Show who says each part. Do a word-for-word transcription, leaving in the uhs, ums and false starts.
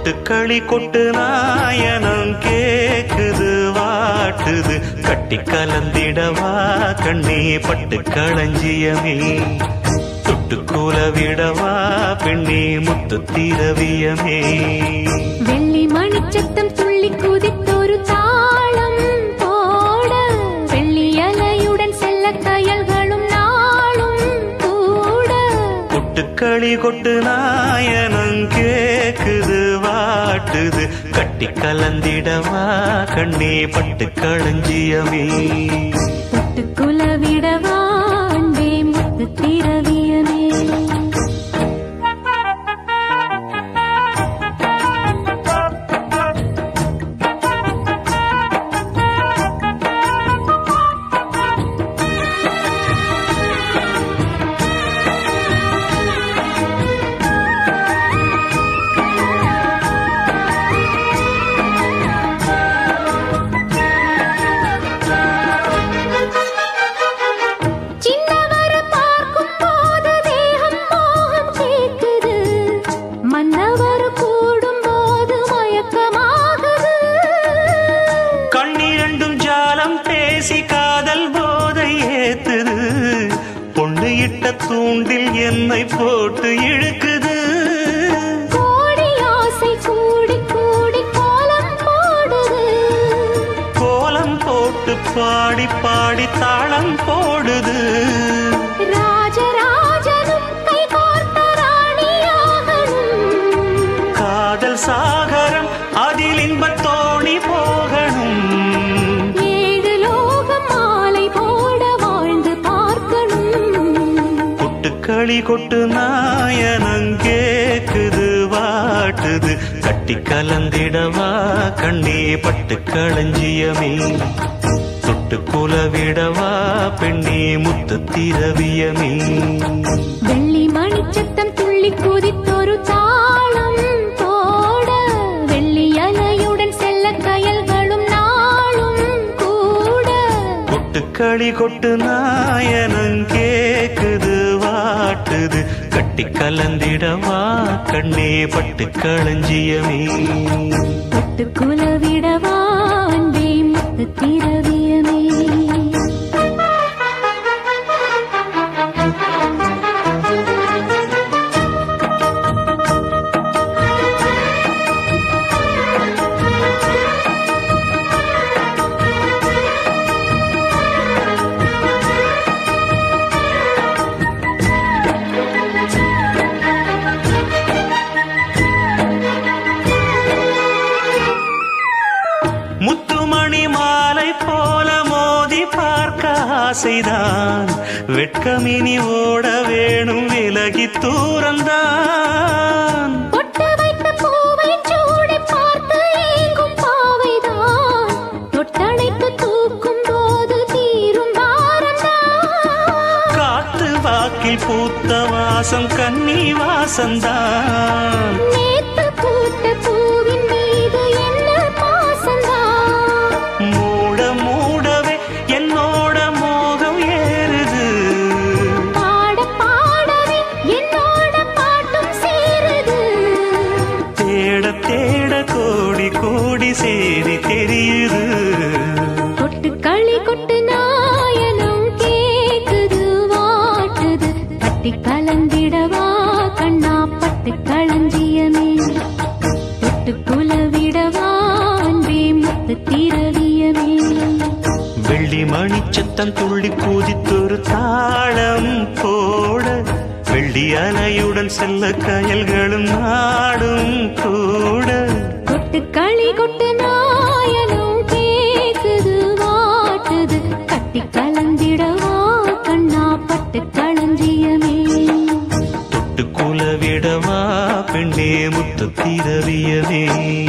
Speaker 1: கொட்டுக்களி கொட்டு நாயனம் கேக்குது வாட்டுது கட்டி கலந்திடவா கண்ணே பட்டு களஞ்சியமே தொட்டு கூல விடவா பெண்ணே முத்து திரவியமே
Speaker 2: வெள்ளி மணிச்சத்தம் துள்ளி குதித்தொரு தாளம் போட வெள்ளி அலையுடன் செல்ல கயல்களும் நாளும் கூட
Speaker 1: கொட்டுக்களி கொட்டு நாயனம் கேக்குது வாட்டுது கட்டி கலந்திடவா கண்ணே பட்டு களஞ்சியமே
Speaker 2: தொட்டு குலவிடவா அன்பே முத்து திரவியமே
Speaker 1: தூண்டில் என்னை போட்டு இழுக்குது
Speaker 2: கோடி ஆசை கூடி கூடி கோலம் போடுது
Speaker 1: கோலம் போட்டு பாடி பாடி தாளம் போடுது
Speaker 2: ராஜராஜனும் கை கோர்த்த ராணியாகணும்
Speaker 1: காதல் சாகரம் அதில் இன்பத் தோணி போகணும்
Speaker 2: ஏழு லோகம் மாலை போட வாழ்ந்து பார்க்கணும்
Speaker 1: களி கொட்டு நாயனம் கேக்குது வாட்டுது கட்டி கலந்திடவா கண்ணே பட்டு களஞ்சியமே தொட்டு குலவிடவா பெண்ணே முத்து திரவியமே
Speaker 2: வெள்ளி மணிச்சத்தம் துள்ளி குதித்தொரு தாளம் போட வெள்ளி அலையுடன் செல்ல கயல்களும் நாளும் கூட
Speaker 1: கொட்டுக்களி கொட்டு நாயனம் கேக்குது வாட்டுது கட்டி கலந்திடவா கண்ணே பட்டு களஞ்சியமே
Speaker 2: தொட்டு குலவிடவா அன்பே முத்து திரவியமே
Speaker 1: ஆசைதான் வெட்கமினி ஓட வேணும் விலகி தூரந்தான்
Speaker 2: பொட்டு வைத்த பூவை சூடி பார்த்து ஏங்கும் பாவைதான் தொட்டணைத்து தூக்கும் போது தீரும் பாரந்தான்
Speaker 1: காத்து வாக்கில் பூத்த வாசம் கன்னி வாசந்தான்
Speaker 2: நேத்து பூத்த பூவின் மீது என்ன பாசந்தான்
Speaker 1: மூட மூடவே என்னோட சேரி தெரியுது
Speaker 2: கொட்டு களி கொட்டு நாயனம் கேக்குது வாட்டுது கட்டி கலந்திடவா கண்ணா பட்டு களஞ்சியமே தொட்டு குலவிடவா அன்பே முத்து திரவியமே
Speaker 1: வெள்ளி மணிச்சத்தம் துள்ளி குதித்தொரு தாளம் போட வெள்ளி அலையுடன் செல்ல கயல்களும் நாடும் கூட
Speaker 2: கொட்டு களி கொட்டு நாயனம் கேக்குது வாட்டுது கட்டி கலந்திடவா கண்ணா பட்டு களஞ்சியமே
Speaker 1: தொட்டு குலவிடவா பெண்ணே முத்து திரவியமே